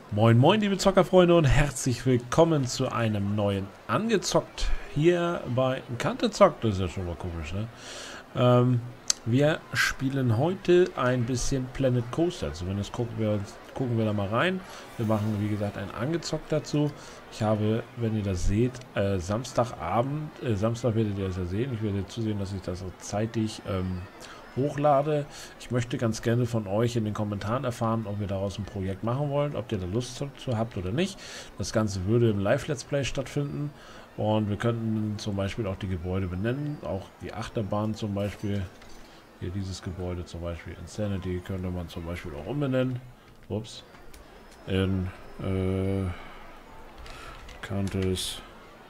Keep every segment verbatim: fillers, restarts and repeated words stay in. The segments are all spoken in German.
Moin moin liebe Zockerfreunde und herzlich willkommen zu einem neuen Angezockt hier bei Kante Zockt. Das ist ja schon mal komisch, ne? Ähm, wir spielen heute ein bisschen Planet Coaster. Zumindest gucken wir, uns, gucken wir da mal rein. Wir machen wie gesagt ein Angezockt dazu. Ich habe, wenn ihr das seht, äh, Samstagabend, äh, Samstag werdet ihr das ja sehen. Ich werde zusehen, dass ich das zeitig ähm, hochlade. Ich möchte ganz gerne von euch in den Kommentaren erfahren, ob ihr daraus ein Projekt machen wollt, ob ihr da Lust zu habt oder nicht. Das Ganze würde im Live-Let's Play stattfinden und wir könnten zum Beispiel auch die Gebäude benennen, auch die Achterbahn zum Beispiel. Hier dieses Gebäude zum Beispiel, Insanity, könnte man zum Beispiel auch umbenennen. Ups. In äh, Countess.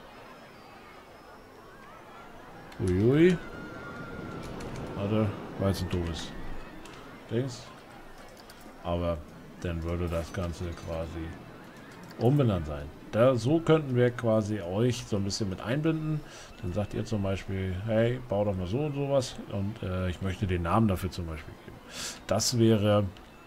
Uiui. Warte, weil es ein doofes Dings. Aber dann würde das Ganze quasi umbenannt sein. Da, so könnten wir quasi euch so ein bisschen mit einbinden. Dann sagt ihr zum Beispiel, hey, bau doch mal so und sowas. Und äh, ich möchte den Namen dafür zum Beispiel geben. Das wäre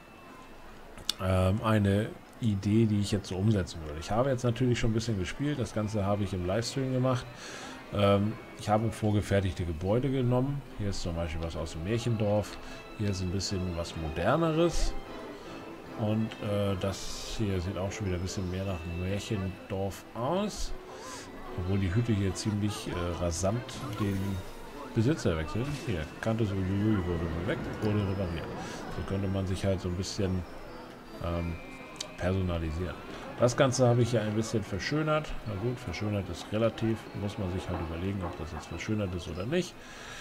ähm, eine Idee, die ich jetzt so umsetzen würde. Ich habe jetzt natürlich schon ein bisschen gespielt. Das Ganze habe ich im Livestream gemacht. Ähm, ich habe vorgefertigte Gebäude genommen. Hier ist zum Beispiel was aus dem Märchendorf. Hier ist ein bisschen was Moderneres. Und äh, das hier sieht auch schon wieder ein bisschen mehr nach Märchendorf aus. Obwohl die Hütte hier ziemlich äh, rasant den Besitzer wechselt. Hier, Kante so wurde weg, wurde repariert. So könnte man sich halt so ein bisschen ähm, personalisieren. Das Ganze habe ich ja ein bisschen verschönert. Na gut, verschönert ist relativ. Muss man sich halt überlegen, ob das jetzt verschönert ist oder nicht.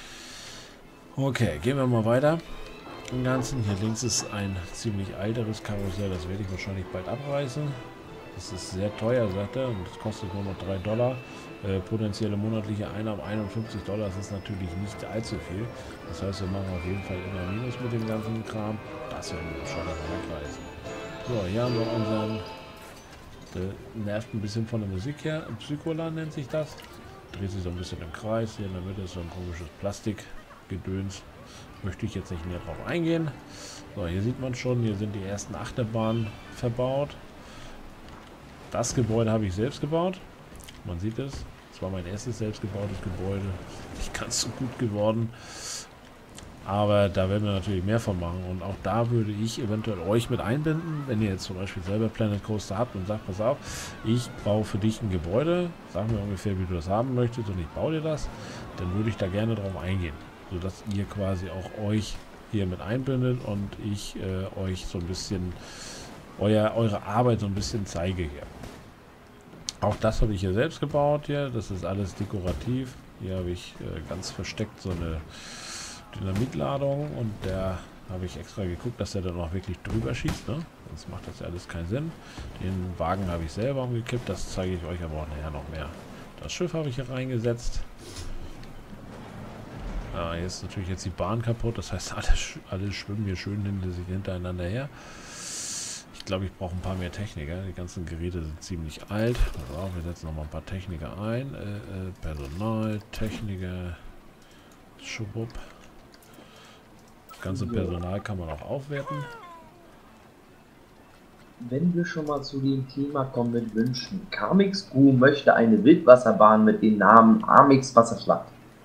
Okay, gehen wir mal weiter. Im Ganzen. Hier links ist ein ziemlich alteres Karussell. Das werde ich wahrscheinlich bald abreißen. Das ist sehr teuer, sagt er. Und das kostet nur noch drei Dollar. Äh, potenzielle monatliche Einnahmen einundfünfzig Dollar. Das ist natürlich nicht allzu viel. Das heißt, wir machen auf jeden Fall immer Minus mit dem ganzen Kram. Das werden wir schon wegreißen. So, hier haben wir unseren... Der nervt ein bisschen von der Musik her. Psycholan nennt sich das. Dreht sich so ein bisschen im Kreis. Hier in der Mitte ist so ein komisches Plastikgedöns. Möchte ich jetzt nicht mehr drauf eingehen. So, hier sieht man schon, hier sind die ersten Achterbahnen verbaut. Das Gebäude habe ich selbst gebaut. Man sieht es. Das war mein erstes selbst gebautes Gebäude. Nicht ganz so gut geworden. Aber da werden wir natürlich mehr von machen. Und auch da würde ich eventuell euch mit einbinden, wenn ihr jetzt zum Beispiel selber Planet Coaster habt und sagt, pass auf, ich baue für dich ein Gebäude, sag mir ungefähr, wie du das haben möchtest und ich baue dir das, dann würde ich da gerne drauf eingehen. Sodass ihr quasi auch euch hier mit einbindet und ich äh, euch so ein bisschen euer, eure Arbeit so ein bisschen zeige hier. Auch das habe ich hier selbst gebaut hier. Das ist alles dekorativ. Hier habe ich äh, ganz versteckt so eine Dynamitladung und der habe ich extra geguckt, dass der dann auch wirklich drüber schießt, ne? Sonst macht das ja alles keinen Sinn. Den Wagen habe ich selber umgekippt, das zeige ich euch aber auch nachher noch mehr. Das Schiff habe ich hier reingesetzt. Ah, hier ist natürlich jetzt die Bahn kaputt, das heißt, alle, alle schwimmen hier schön hintereinander her. Ich glaube, ich brauche ein paar mehr Techniker. Die ganzen Geräte sind ziemlich alt. Also, wir setzen noch mal ein paar Techniker ein. Äh, äh, Personal, Techniker, Schubub. Das ganze Personal kann man auch aufwerten. Wenn wir schon mal zu dem Thema kommen mit Wünschen. Karmix Gu möchte eine Wildwasserbahn mit dem Namen Amix Wasserschlacht.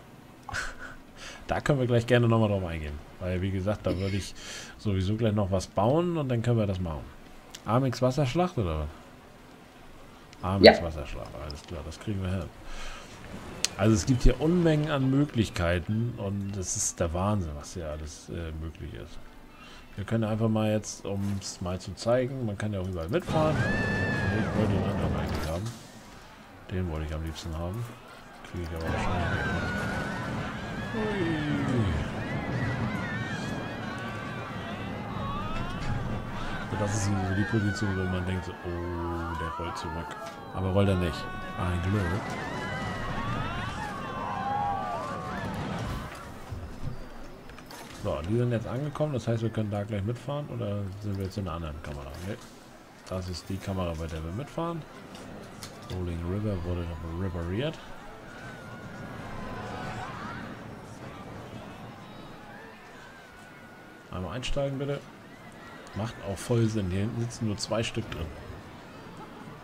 Da können wir gleich gerne nochmal drauf eingehen. Weil, wie gesagt, da würde ich sowieso gleich noch was bauen und dann können wir das machen. Amix Wasserschlacht oder was? Amix ja. Wasserschlacht, alles klar, das kriegen wir hin. Also es gibt hier Unmengen an Möglichkeiten und das ist der Wahnsinn, was hier alles äh, möglich ist. Wir können einfach mal jetzt, um es mal zu zeigen, man kann ja auch überall mitfahren. Ich wollte den anderen eigentlich haben. Den wollte ich am liebsten haben. Kriege ich aber wahrscheinlich nicht. Ui. Das ist so die Position, wo man denkt, so, oh, der rollt zurück. Aber rollt er nicht. Ein Glück. So, die sind jetzt angekommen, das heißt, wir können da gleich mitfahren oder sind wir jetzt in einer anderen Kamera? Ne, das ist die Kamera, bei der wir mitfahren. Rolling River wurde repariert. Einmal einsteigen bitte. Macht auch voll Sinn. Hier hinten sitzen nur zwei Stück drin.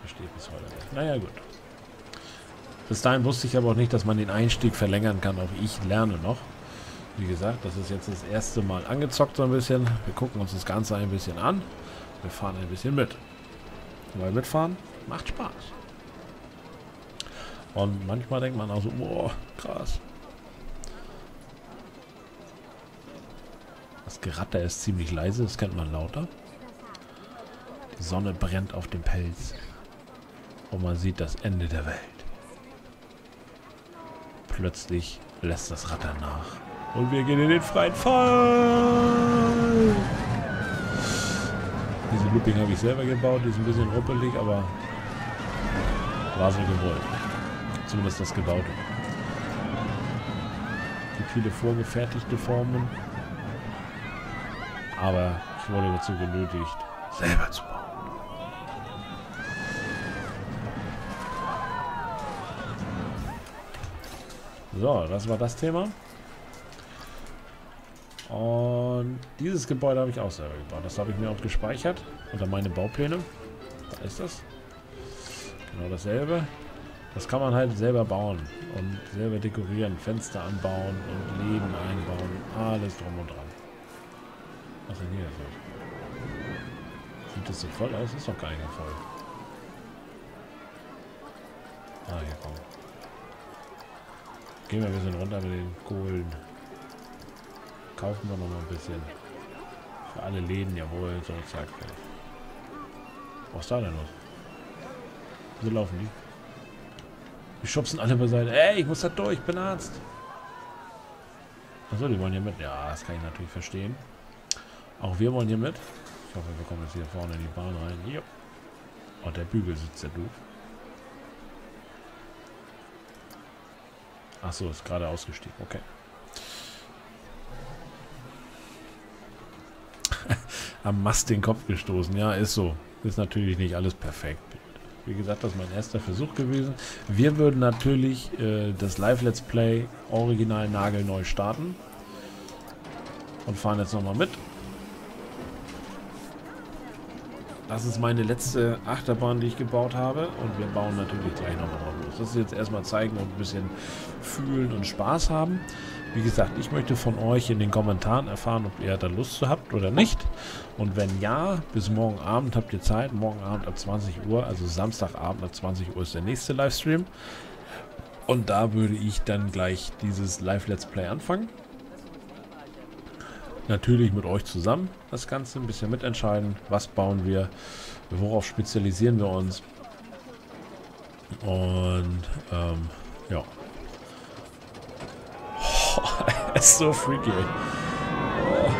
Verstehe ich bis heute nicht. Naja, gut. Bis dahin wusste ich aber auch nicht, dass man den Einstieg verlängern kann. Auch ich lerne noch. Wie gesagt, das ist jetzt das erste Mal angezockt so ein bisschen. Wir gucken uns das Ganze ein bisschen an. Wir fahren ein bisschen mit. Weil mitfahren macht Spaß. Und manchmal denkt man auch so, boah, krass. Das Geratter ist ziemlich leise, das kennt man lauter. Die Sonne brennt auf dem Pelz. Und man sieht das Ende der Welt. Plötzlich lässt das Ratter nach. Und wir gehen in den freien Fall. Diese Looping habe ich selber gebaut. Die ist ein bisschen ruppelig, aber war so gewollt. Zumindest das Gebaute. Es gibt viele vorgefertigte Formen. Aber ich wurde dazu genötigt, selber zu bauen. So, das war das Thema. Und dieses Gebäude habe ich auch selber gebaut. Das habe ich mir auch gespeichert unter meine Baupläne. Da ist das. Genau dasselbe. Das kann man halt selber bauen und selber dekorieren, Fenster anbauen und Läden einbauen. Alles drum und dran. Was ist denn hier so? Sieht das so voll aus? Ist doch gar nicht mehr voll. Ah, hier kommt. Gehen wir ein bisschen runter mit den Kohlen. Kaufen wir noch mal ein bisschen. Für alle Läden, jawohl, so, zack. Was ist da denn los? Wieso laufen die? Die schubsen alle beiseite. Ey, ich muss da durch, ich bin Arzt. Achso, die wollen hier mit. Ja, das kann ich natürlich verstehen. Auch wir wollen hier mit. Ich hoffe, wir kommen jetzt hier vorne in die Bahn rein. Hier. Oh, der Bügel sitzt ja doof. Achso, ist gerade ausgestiegen. Okay. Am Mast den Kopf gestoßen. Ja, ist so. Ist natürlich nicht alles perfekt. Wie gesagt, das ist mein erster Versuch gewesen. Wir würden natürlich äh, das Live-Let's Play original nagelneu starten. Und fahren jetzt nochmal mit. Das ist meine letzte Achterbahn, die ich gebaut habe. Und wir bauen natürlich gleich nochmal drauf los. Das ist jetzt erstmal zeigen und ein bisschen fühlen und Spaß haben. Wie gesagt, ich möchte von euch in den Kommentaren erfahren, ob ihr da Lust zu habt oder nicht. Und wenn ja, bis morgen Abend habt ihr Zeit. Morgen Abend ab zwanzig Uhr, also Samstagabend ab zwanzig Uhr ist der nächste Livestream. Und da würde ich dann gleich dieses Live-Let's Play anfangen. Natürlich mit euch zusammen das Ganze ein bisschen mitentscheiden. Was bauen wir? Worauf spezialisieren wir uns? Und ähm, ja. Oh, er ist so freaky. Oh.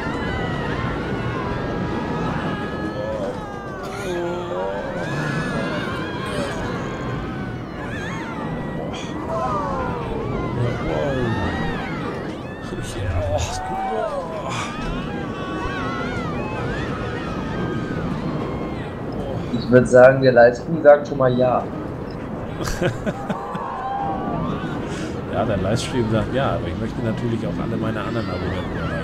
Ich würde sagen, der Livestream sagt schon mal ja. Ja, der Livestream sagt ja, aber ich möchte natürlich auch alle meine anderen Abonnenten erreichen.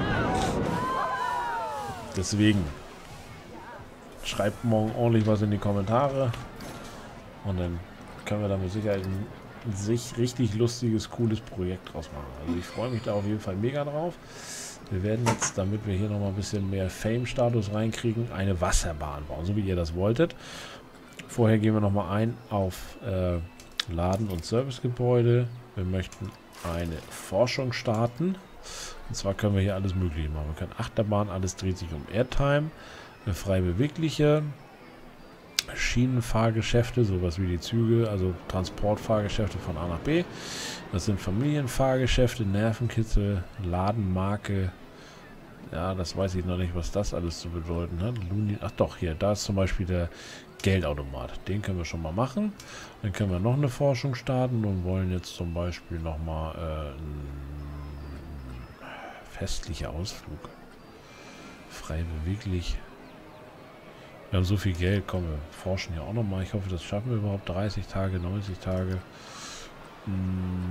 Deswegen schreibt morgen ordentlich was in die Kommentare und dann können wir da mit Sicherheit ein sich richtig lustiges, cooles Projekt draus machen. Also ich freue mich da auf jeden Fall mega drauf. Wir werden jetzt, damit wir hier nochmal ein bisschen mehr Fame-Status reinkriegen, eine Wasserbahn bauen, so wie ihr das wolltet. Vorher gehen wir nochmal ein auf äh, Laden- und Servicegebäude. Wir möchten eine Forschung starten. Und zwar können wir hier alles Mögliche machen. Wir können Achterbahn, alles dreht sich um Airtime, eine frei bewegliche, Schienenfahrgeschäfte, sowas wie die Züge, also Transportfahrgeschäfte von A nach B. Das sind Familienfahrgeschäfte, Nervenkitzel, Ladenmarke. Ja, das weiß ich noch nicht, was das alles zu bedeuten hat. Luni, ach doch, hier, da ist zum Beispiel der Geldautomat. Den können wir schon mal machen. Dann können wir noch eine Forschung starten und wollen jetzt zum Beispiel nochmal äh, einen festlicher Ausflug. Frei beweglich. Wir haben so viel Geld, komm, wir forschen ja auch nochmal. Ich hoffe, das schaffen wir überhaupt. dreißig Tage, neunzig Tage. Hm.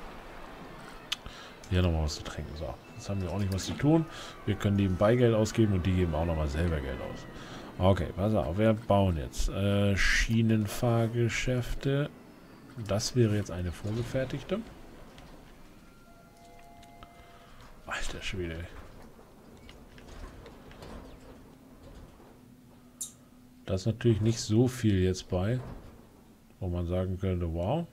Hier nochmal was zu trinken. So, jetzt haben wir auch nicht was zu tun. Wir können nebenbei Geld ausgeben und die geben auch nochmal selber Geld aus. Okay, pass auf, wir bauen jetzt äh, Schienenfahrgeschäfte. Das wäre jetzt eine vorgefertigte. Alter Schwede. Da ist natürlich nicht so viel jetzt bei, wo man sagen könnte, wow.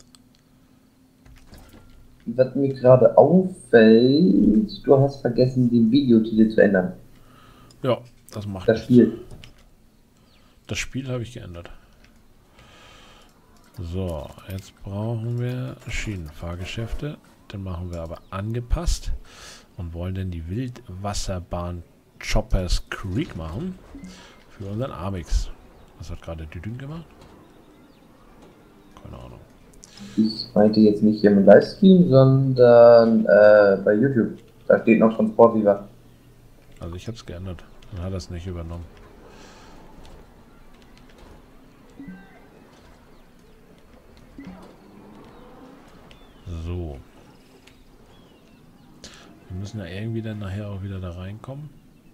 Was mir gerade auffällt, du hast vergessen, den Videotitel zu ändern. Ja, das macht Das nichts. Spiel. Das Spiel habe ich geändert. So, jetzt brauchen wir Schienenfahrgeschäfte. Den machen wir aber angepasst und wollen dann die Wildwasserbahn Choppers Creek machen für unseren Amix. Was hat gerade Düdün gemacht? Keine Ahnung. Ich meinte jetzt nicht im Livestream, sondern äh, bei YouTube. Da steht noch von Sportviva. Also ich habe es geändert. Dann hat er es nicht übernommen. So. Wir müssen ja irgendwie dann nachher auch wieder da reinkommen.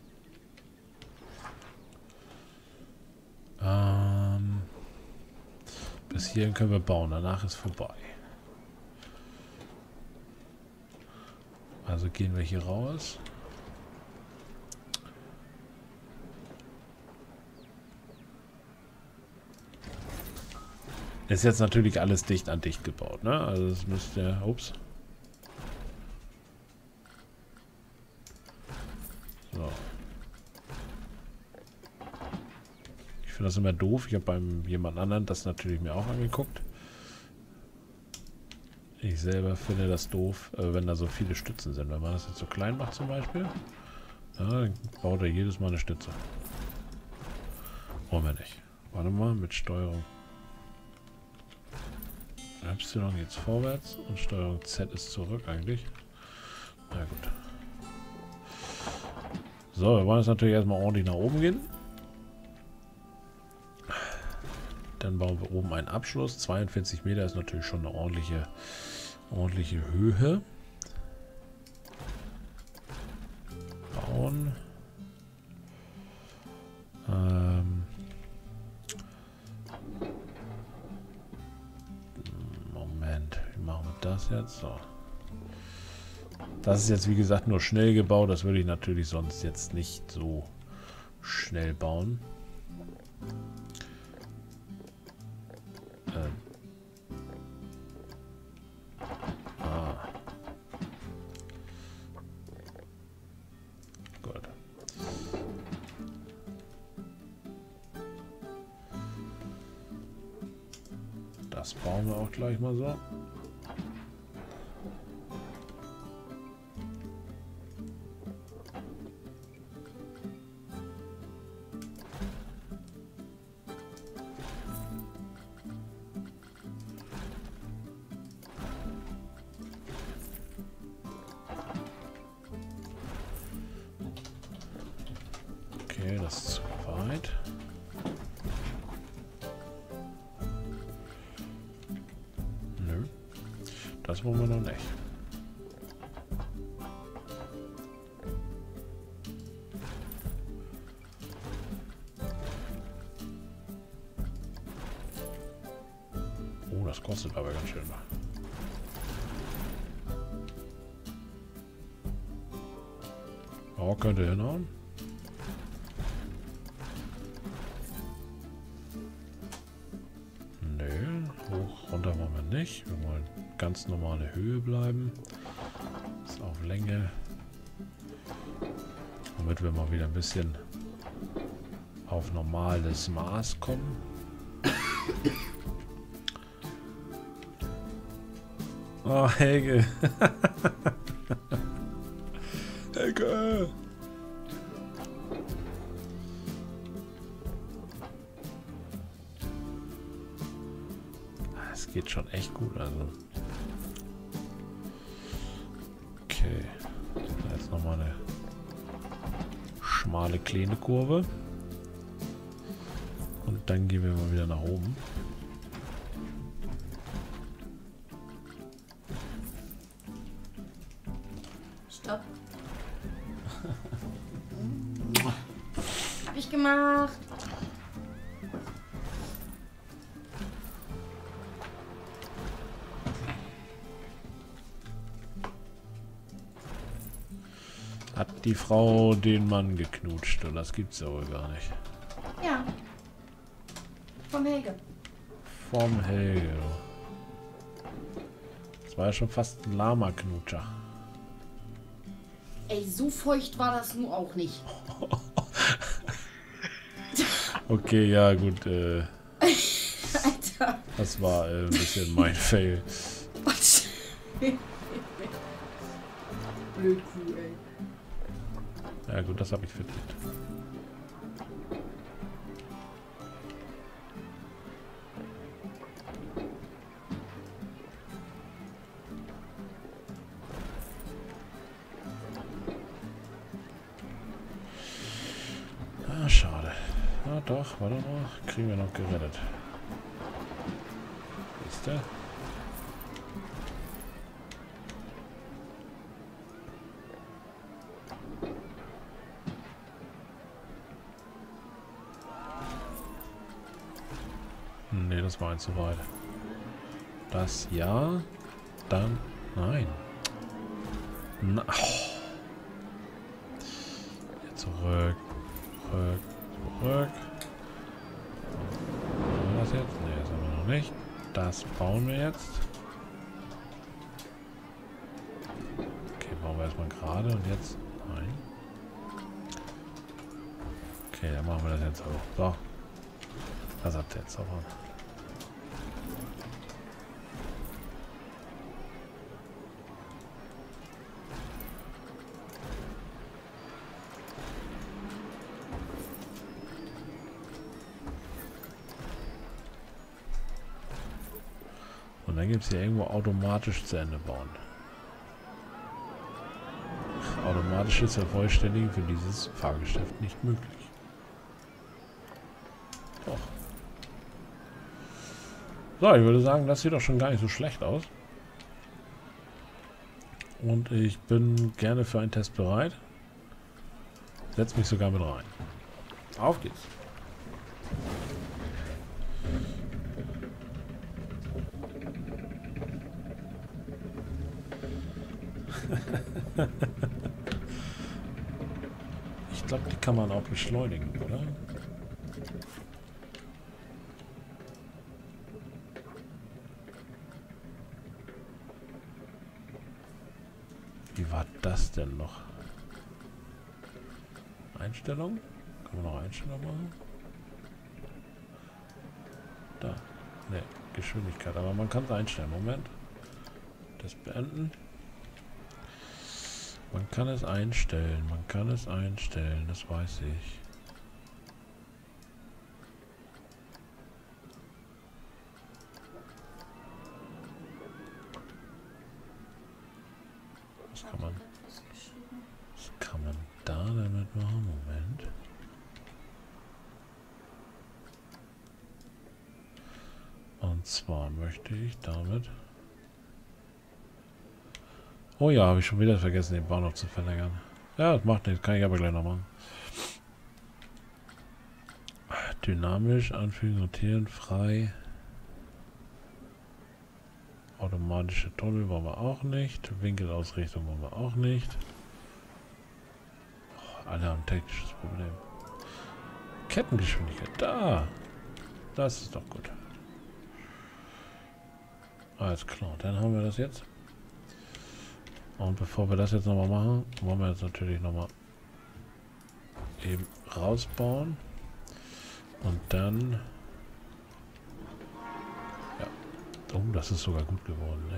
Ähm, bis hierhin können wir bauen. Danach ist vorbei. Also gehen wir hier raus. Ist jetzt natürlich alles dicht an dicht gebaut, ne? Also es müsste... Ups. So. Ich finde das immer doof. Ich habe beim jemand anderen das natürlich mir auch angeguckt. Ich selber finde das doof, äh, wenn da so viele Stützen sind. Wenn man das jetzt so klein macht zum Beispiel, ja, dann baut er jedes Mal eine Stütze. Wollen wir nicht. Warte mal, mit Steuerung Y jetzt vorwärts und Steuerung Z ist zurück eigentlich. Na gut. So, wir wollen jetzt natürlich erstmal ordentlich nach oben gehen. Dann bauen wir oben einen Abschluss. zweiundvierzig Meter ist natürlich schon eine ordentliche, ordentliche Höhe. Bauen. Ähm Moment, wie machen wir das jetzt? So. Das ist jetzt wie gesagt nur schnell gebaut. Das würde ich natürlich sonst jetzt nicht so schnell bauen. Ähm. Ah. Gut. Das bauen wir auch gleich mal so. Okay, das ist zu weit. Nö. Das wollen wir noch nicht. Oh, das kostet aber ganz schön. Oh, könnte hinhauen. Hoch, runter wollen wir nicht. Wir wollen ganz normale Höhe bleiben. Ist auf Länge. Damit wir mal wieder ein bisschen auf normales Maß kommen. Oh, Helge. Helge. Es geht schon echt gut, also. Okay. Jetzt nochmal eine schmale kleine Kurve. Und dann gehen wir mal wieder nach oben. Stopp. Hab ich gemacht. Hat die Frau den Mann geknutscht und das gibt's ja wohl gar nicht. Ja. Vom Helge. Vom Helge. Das war ja schon fast ein Lama-Knutscher. Ey, so feucht war das nun auch nicht. Okay, ja gut. Äh, Alter. das war äh, ein bisschen mein Fail. Was? Blöd Kuh, ey. Ja gut, das habe ich verdient. Ah, schade. Na doch, warte mal. Kriegen wir noch gerettet. Ist der? Nee, das war ein zu weit. Das ja, dann nein. Na, oh. Hier zurück, zurück, zurück. Haben wir das jetzt? Nee, das haben wir noch nicht. Das bauen wir jetzt. Okay, bauen wir erstmal gerade und jetzt. Nein. Okay, dann machen wir das jetzt auch. So. Das hat jetzt auch an. Und dann gibt es hier irgendwo automatisch zu Ende bauen. Automatisches Vervollständigen für dieses Fahrgeschäft nicht möglich. Doch. So, ich würde sagen, das sieht doch schon gar nicht so schlecht aus. Und ich bin gerne für einen Test bereit. Setz mich sogar mit rein. Auf geht's. Ich glaube, die kann man auch beschleunigen, oder? Wie war das denn noch? Einstellung? Kann man noch Einstellung machen? Da. Ne, Geschwindigkeit. Aber man kann es einstellen. Moment. Das beenden. Man kann es einstellen. Man kann es einstellen. Das weiß ich. Was kann man... Was kann man da damit machen? Moment. Und zwar möchte ich damit... Oh ja, habe ich schon wieder vergessen, den Bahnhof zu verlängern. Ja, das macht nichts, kann ich aber gleich noch machen. Dynamisch, anfügen, rotieren, frei. Automatische Tunnel wollen wir auch nicht. Winkelausrichtung wollen wir auch nicht. Oh, alle haben ein technisches Problem. Kettengeschwindigkeit, da! Das ist doch gut. Alles klar, dann haben wir das jetzt. Und bevor wir das jetzt nochmal machen, wollen wir jetzt natürlich nochmal eben rausbauen. Und dann... Ja. Oh, das ist sogar gut geworden, ne?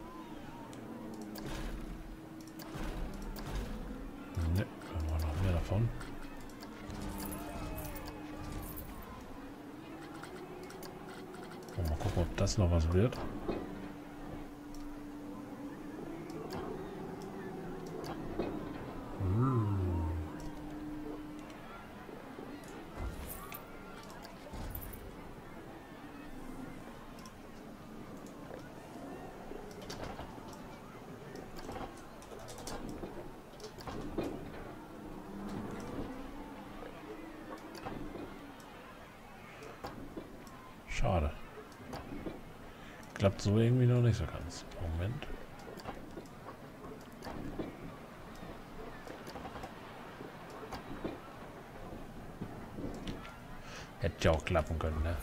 Ne, wir wollen noch mehr davon. Und mal gucken, ob das noch was wird. Schade. Klappt so irgendwie noch nicht so ganz. Moment. Hätte ja auch klappen können, ne?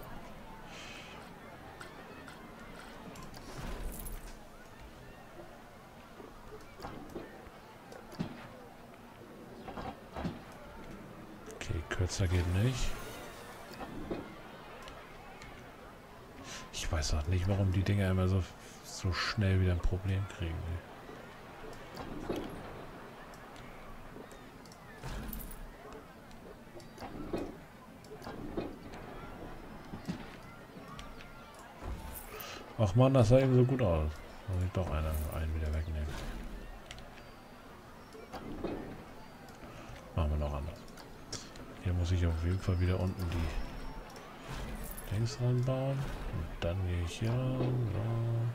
Okay, kürzer geht nicht. Ich weiß auch nicht, warum die Dinger immer so, so schnell wieder ein Problem kriegen. Ach man, das sah eben so gut aus. Muss ich doch einer, einen wieder wegnehmen. Machen wir noch anders. Hier muss ich auf jeden Fall wieder unten die Dings ranbauen. Und dann gehe ich hier ran. So.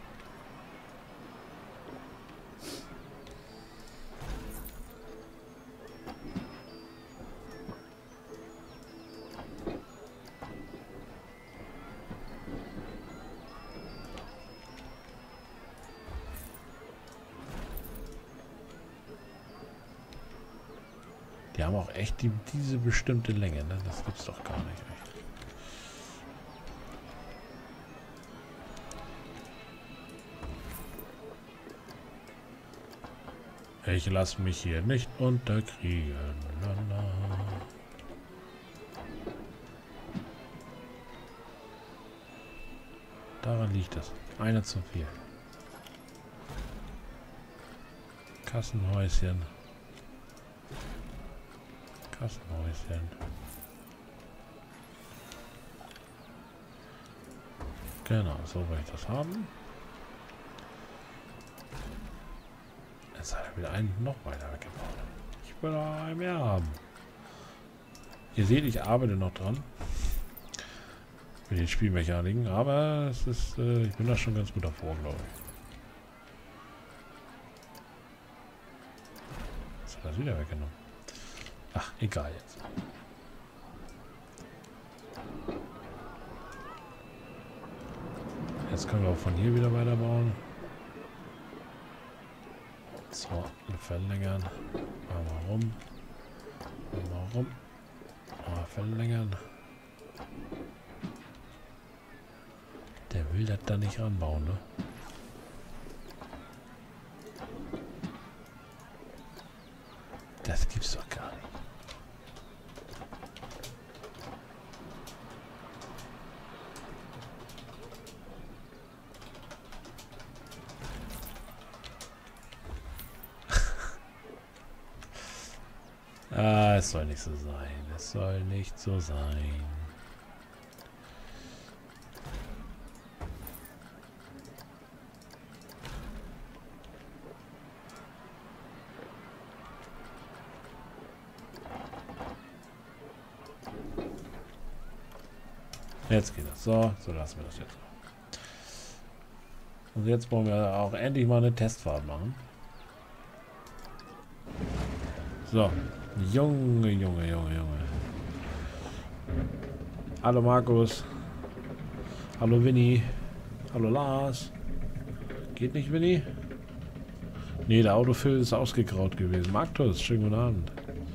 Die haben auch echt die, diese bestimmte Länge, ne? Das gibt's doch gar nicht. Echt. Ich lasse mich hier nicht unterkriegen. Lala. Daran liegt es. Einer zu viel. Kassenhäuschen. Kassenhäuschen. Genau, so will ich das haben. Jetzt hat er wieder einen noch weiter weggebaut. Ich will noch einen mehr haben. Ihr seht, ich arbeite noch dran. Mit den Spielmechaniken, aber es ist, äh, ich bin da schon ganz gut davor, glaube ich. Jetzt hat er das wieder weggenommen. Ach, egal jetzt. Jetzt können wir auch von hier wieder weiterbauen. So, verlängern. Warum? Warum? Mal verlängern. Der will das da nicht ranbauen, ne? Das gibt's doch gar nicht. Ah, es soll nicht so sein. Es soll nicht so sein. Jetzt geht das. So, so lassen wir das jetzt. Und jetzt wollen wir auch endlich mal eine Testfahrt machen. So. Junge, Junge, Junge, Junge. Hallo Markus. Hallo Winnie. Hallo Lars. Geht nicht, Winnie? Nee, der Autofill ist ausgegraut gewesen. Markus, schönen guten Abend.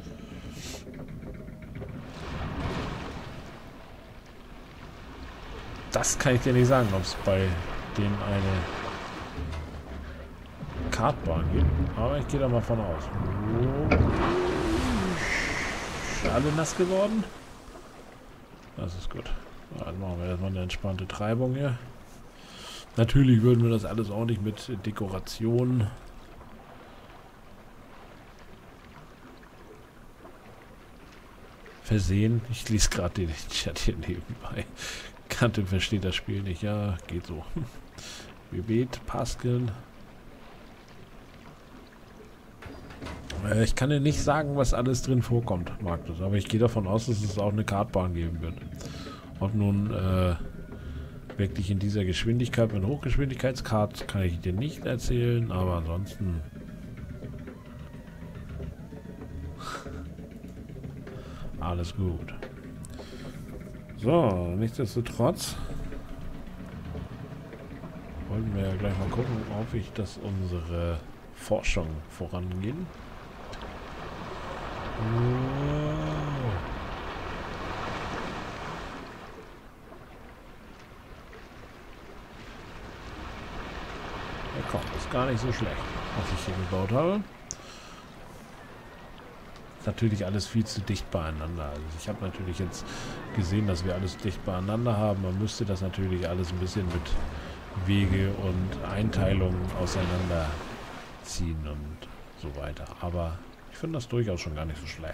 Das kann ich dir nicht sagen, ob es bei dem eine Kartbahn gibt. Aber ich gehe da mal von aus. Oh. Alle nass geworden? Das ist gut. Dann machen wir erstmal eine entspannte Treibung hier. Natürlich würden wir das alles auch nicht mit Dekoration versehen. Ich lese gerade den Chat hier nebenbei. Kante versteht das Spiel nicht. Ja, geht so. Gebet, Paskeln. Äh, ich kann dir nicht sagen, was alles drin vorkommt, Markus. Aber ich gehe davon aus, dass es auch eine Kartbahn geben wird. Ob nun äh, wirklich in dieser Geschwindigkeit mit Hochgeschwindigkeitskart kann ich dir nicht erzählen. Aber ansonsten... alles gut. So, nichtsdestotrotz wollten wir ja gleich mal gucken, ob ich das unsere Forschung vorangehen. Oh. Ja, komm, ist gar nicht so schlecht, was ich hier gebaut habe. Ist natürlich alles viel zu dicht beieinander. Also ich habe natürlich jetzt gesehen, dass wir alles dicht beieinander haben. Man müsste das natürlich alles ein bisschen mit Wege und Einteilungen auseinanderziehen und so weiter. Aber ich finde das durchaus schon gar nicht so schlecht.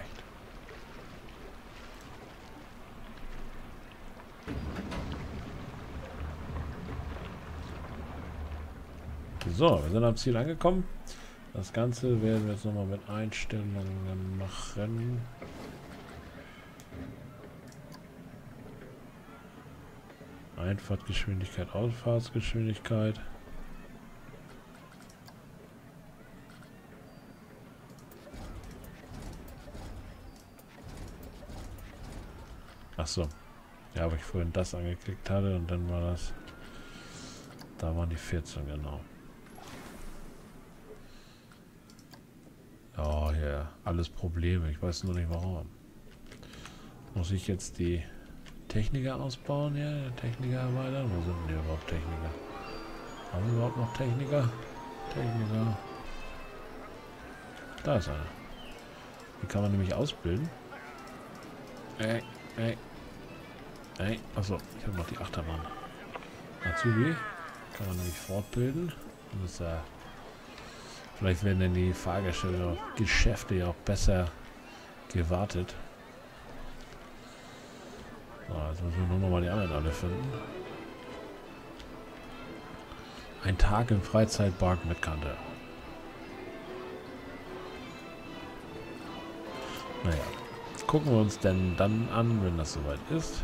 So, wir sind am Ziel angekommen. Das Ganze werden wir jetzt nochmal mit Einstellungen machen. Einfahrtgeschwindigkeit, Ausfahrtsgeschwindigkeit. Ach so. Ja, aber ich vorhin das angeklickt hatte und dann war das... Da waren die vierzehn, genau. Oh ja, yeah. Alles Probleme. Ich weiß nur nicht warum. Muss ich jetzt die Techniker ausbauen? Ja, der Techniker erweitern. Wo sind denn hier überhaupt Techniker? Haben wir überhaupt noch Techniker? Techniker. Da ist einer. Die kann man nämlich ausbilden. Ey, ey. Ey, achso, ich habe noch die Achterbahn. Azubi. Kann man nämlich fortbilden. Das ist ja... Vielleicht werden dann die Fahrgäste oder Geschäfte ja auch besser gewartet. So, jetzt müssen wir nur noch mal die anderen alle finden. Ein Tag im Freizeitpark mit Kante. Naja, gucken wir uns denn dann an, wenn das soweit ist.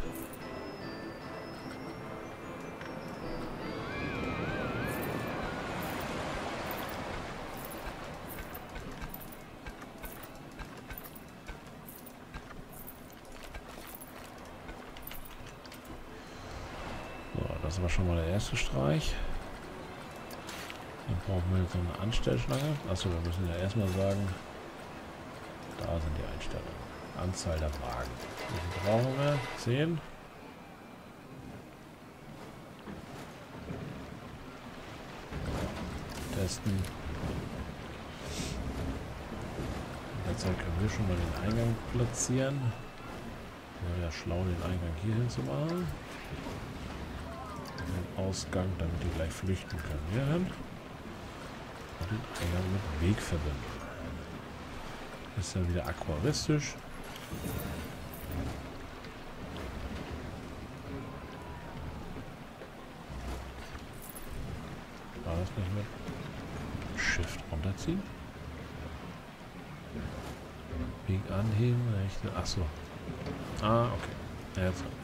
Das war schon mal der erste Streich. Dann brauchen wir jetzt noch eine Anstellschlange. Achso, wir müssen ja erstmal sagen, da sind die Einstellungen. Anzahl der Wagen. Wie viel brauchen wir? zehn. Testen. Derzeit können wir schon mal den Eingang platzieren. Wäre ja schlau, den Eingang hier hin zu machen. Den Ausgang, damit die gleich flüchten können. Hier hin. Und den Eingang mit Weg verbinden. Ist ja wieder aquaristisch. War das nicht mit Shift runterziehen? Weg anheben, rechte. Achso. Ah, okay. Ja, jetzt.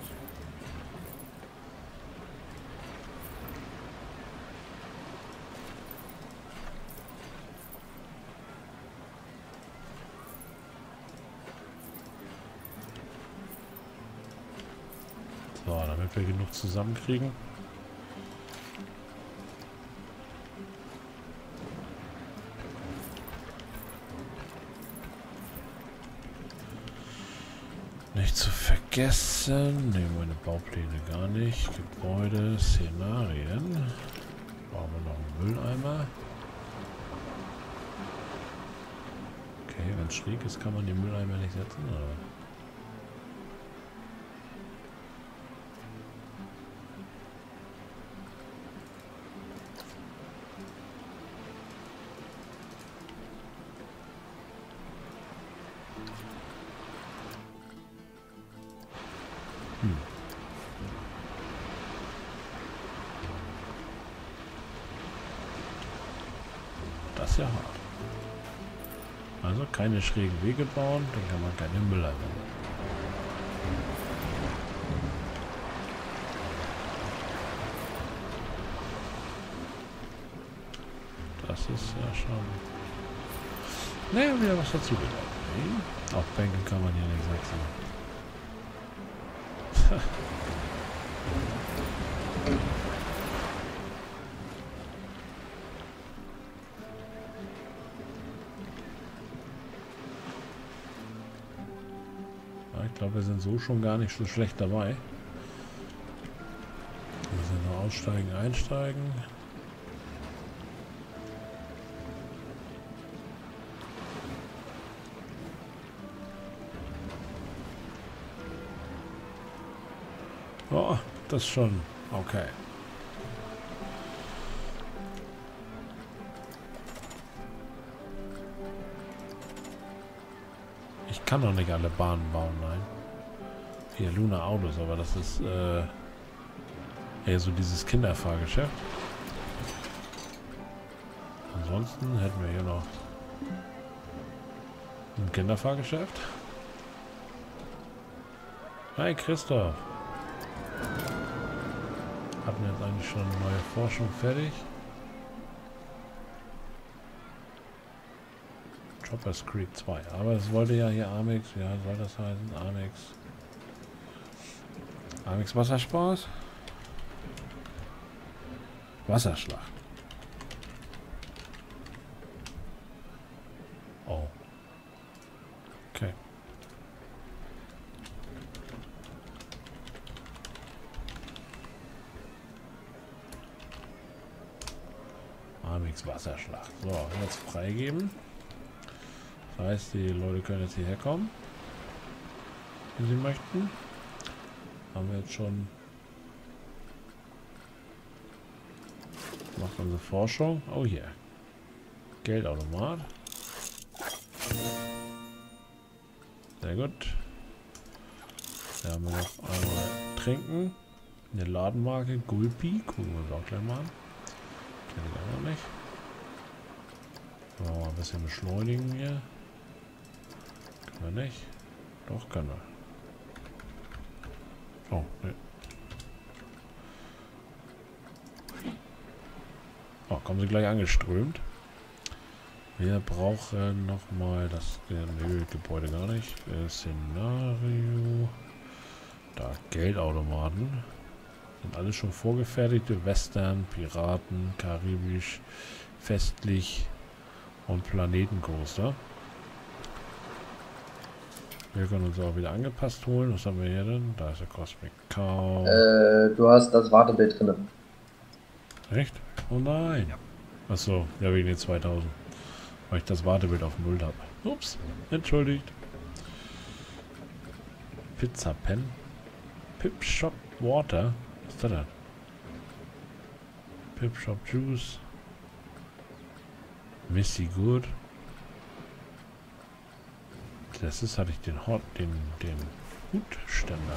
So, damit wir genug zusammenkriegen. Nicht zu vergessen, nehmen wir meine Baupläne gar nicht. Gebäude, Szenarien. Brauchen wir noch einen Mülleimer. Okay, wenn es schräg ist, kann man den Mülleimer nicht setzen, oder? Hm. Das ist ja hart. Also keine schrägen Wege bauen, dann kann man keine Müller bauen. Das ist ja schon... Naja, wieder was dazu gelernt. Auf Bänken kann man ja nicht setzen. Ja, ich glaube, wir sind so schon gar nicht so schlecht dabei. Wir müssen noch aussteigen, einsteigen. Oh, das schon. Okay. Ich kann noch nicht alle Bahnen bauen, nein. Hier, Luna Autos, aber das ist äh, eher so dieses Kinderfahrgeschäft. Ansonsten hätten wir hier noch ein Kinderfahrgeschäft. Hi Christoph. Hatten wir jetzt eigentlich schon neue Forschung fertig? Choppers Creek zwei. Aber es wollte ja hier Amix. Ja, soll das heißen? Amix. Amix Wasserspaß? Wasserschlacht. Oh. Okay. Amix Wasserschlacht. So, jetzt freigeben. Das heißt, die Leute können jetzt hierher kommen, wenn sie möchten. Haben wir jetzt schon macht unsere Forschung. Oh hier. Yeah. Geldautomat. Sehr gut. Da haben wir noch einmal trinken. Eine Ladenmarke Gulpi. Gucken wir uns auch gleich mal an. Kenne ich auch noch nicht. Oh, ein bisschen beschleunigen hier. Können wir nicht. Doch, können wir. Oh, ne. Oh, kommen sie gleich angeströmt. Wir brauchen nochmal das äh, nö, Gebäude gar nicht. Äh, Szenario. Da, Geldautomaten. Sind alles schon vorgefertigte. Western, Piraten, Karibisch, Festlich und Planetencoaster. Wir können uns auch wieder angepasst holen. Was haben wir hier denn? Da ist der Cosmic Cow. Äh, du hast das Wartebild drin. Echt? Oh nein. Ja. Achso, ja wegen den zweitausend. Weil ich das Wartebild auf null habe. Ups, entschuldigt. Pizza Pen. Pip Shop Water. Was ist das denn? Pip Shop Juice. Missy Good. Das ist, hatte ich den Hot, den, den Hutständer.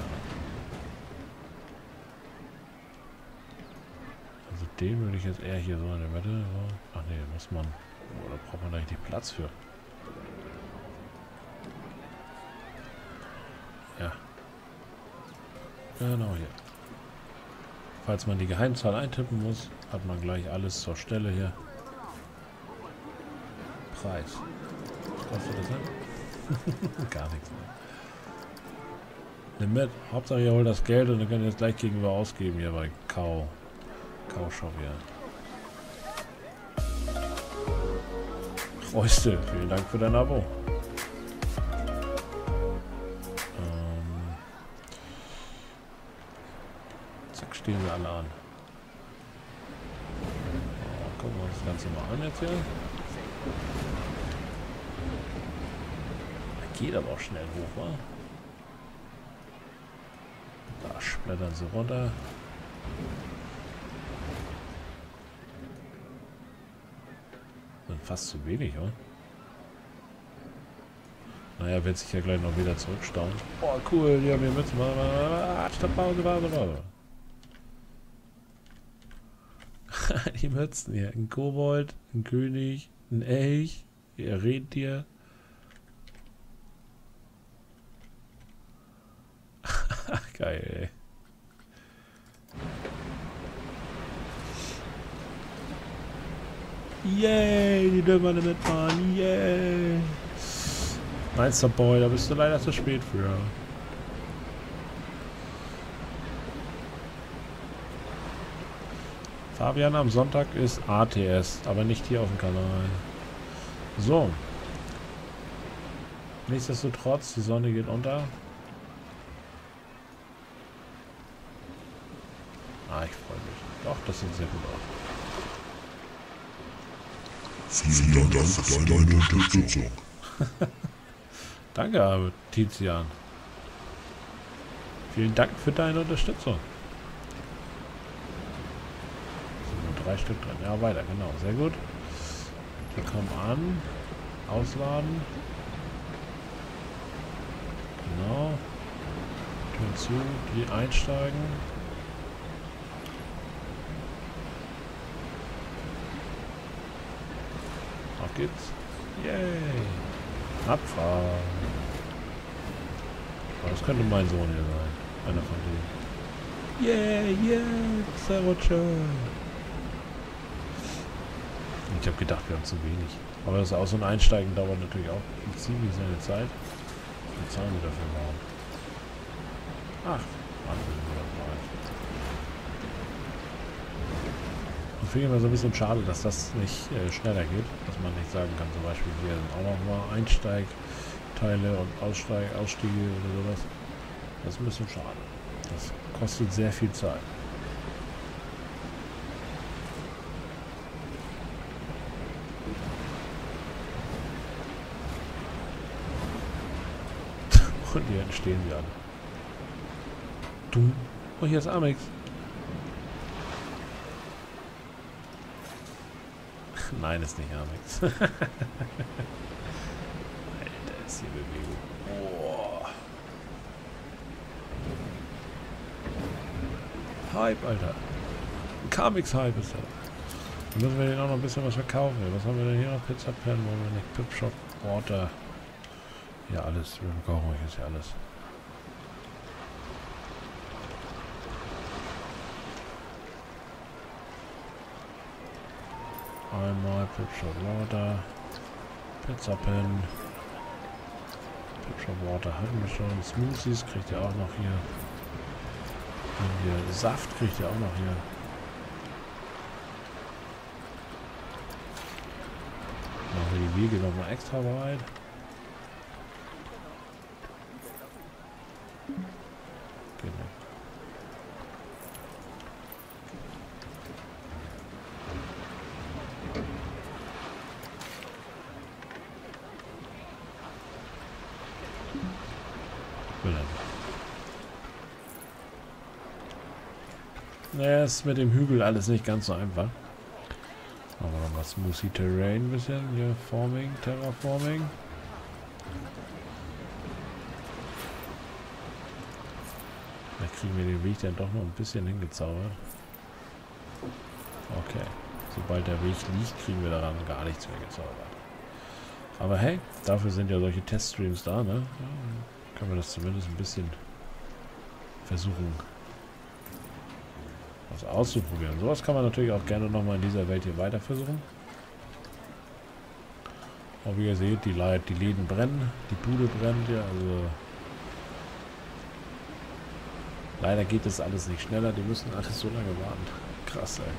Also den würde ich jetzt eher hier so in der Mitte. So. Ach nee, muss man. Oh, da braucht man eigentlich Platz für. Ja. Genau hier. Falls man die Geheimzahl eintippen muss, hat man gleich alles zur Stelle hier. Preis. Was kostet das denn? Gar nichts mehr. Nimm mit. Hauptsache ihr holt das Geld und dann könnt ihr es gleich gegenüber ausgeben hier bei Kau. Kau-Shop hier. Reuste, vielen Dank für dein Abo. Ähm Zack, stehen wir alle an. Oh, gucken wir uns das Ganze mal an jetzt hier. Geht aber auch schnell hoch, wa? Da splattern sie runter. Sind fast zu wenig, oder? Naja, wird sich ja gleich noch wieder zurückstauen. Oh, cool, die haben hier Mützen. Stopp, Pause, Pause, Pause. Die Mützen hier. Ein Kobold, ein König, ein Elch, ein Rentier. Geil, ey. Yay, die dürfen alle mitfahren. Yay. Meister Boy, da bist du leider zu spät für. Fabian, am Sonntag ist A T S, aber nicht hier auf dem Kanal. So. Nichtsdestotrotz, die Sonne geht unter. Ah, ich freue mich. Doch, das sieht sehr gut aus. Vielen Dank für deine Unterstützung. Danke, Tizian. Vielen Dank für deine Unterstützung. Sind nur drei Stück drin. Ja, weiter, genau. Sehr gut. Die kommen an. Ausladen. Genau. Türen zu. Die einsteigen. Auf geht's. Yay. Abfahren. Oh, das könnte mein Sohn hier sein. Einer von denen. Yeah, yeah, Servocha. Ich habe gedacht, wir haben zu wenig. Aber das ist auch so ein Einsteigen dauert natürlich auch ziemlich seine Zeit. Was zahlen wir dafür warum? Ach, und finde ich immer so ein bisschen schade, dass das nicht äh, schneller geht. Dass man nicht sagen kann, zum Beispiel hier sind auch noch mal Einsteigteile und Aussteig, Ausstiege oder sowas. Das ist ein bisschen schade. Das kostet sehr viel Zeit. Und hier entstehen sie alle. Du. Oh, hier ist Amex. Nein, ist nicht Amex. Alter, ist hier Bewegung. Boah. Hype, Alter. Kamix-Hype ist das. Dann müssen wir denen auch noch ein bisschen was verkaufen. Was haben wir denn hier noch? Pizza Pen, wollen wir nicht? Pip Shop, Water. Ja, alles. Wir verkaufen euch jetzt ja alles. Einmal Pip Shop Water. Pizza Pen. Pip Shop Water hatten wir schon. Smoothies kriegt ihr auch noch hier. Und hier Saft kriegt ihr auch noch hier. Machen wir die Wege nochmal extra weit. Genau. Naja, ist mit dem Hügel alles nicht ganz so einfach. Aber noch mal Smoothie Terrain ein bisschen. Hier Forming, Terraforming. Da kriegen wir den Weg dann doch noch ein bisschen hingezaubert. Okay. Sobald der Weg liegt, kriegen wir daran gar nichts mehr gezaubert. Aber hey, dafür sind ja solche Teststreams da, ne? Ja, können wir das zumindest ein bisschen versuchen, was auszuprobieren. Sowas kann man natürlich auch gerne nochmal in dieser Welt hier weiter versuchen. Aber wie ihr seht, die, Le die Läden brennen, die Bude brennt ja, also leider geht das alles nicht schneller, die müssen alles so lange warten. Krass, ey.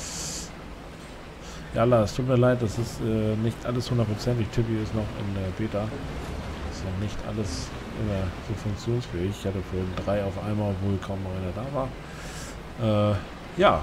Ja, Allah, es tut mir leid, das ist äh, nicht alles hundertprozentig. Tippi ist noch in der Beta. Ist noch nicht alles immer so funktionsfähig. Ich hatte vorhin drei auf einmal, obwohl kaum noch einer da war. Äh, ja.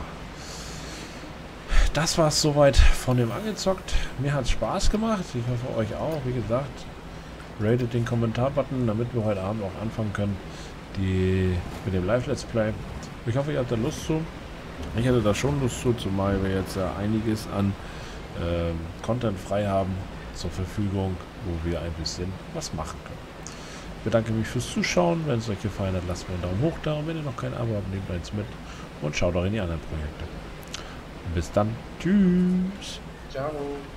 Das war es soweit von dem Angezockt. Mir hat es Spaß gemacht. Ich hoffe euch auch. Wie gesagt, ratet den Kommentar-Button, damit wir heute Abend auch anfangen können die mit dem Live-Let's Play. Ich hoffe, ihr habt da Lust zu. Ich hatte da schon Lust zu, zumal wir jetzt ja einiges an äh, Content frei haben zur Verfügung, wo wir ein bisschen was machen können. Ich bedanke mich fürs Zuschauen. Wenn es euch gefallen hat, lasst mir einen Daumen hoch da. Und wenn ihr noch kein Abo habt, nehmt eins mit und schaut auch in die anderen Projekte. Und bis dann. Tschüss. Ciao.